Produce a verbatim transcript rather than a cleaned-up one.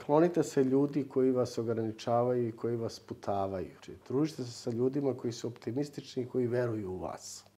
Klonite se ljudi koji vas ograničavaju i koji vas sputavaju. Družite se sa ljudima koji su optimistični i koji veruju u vas.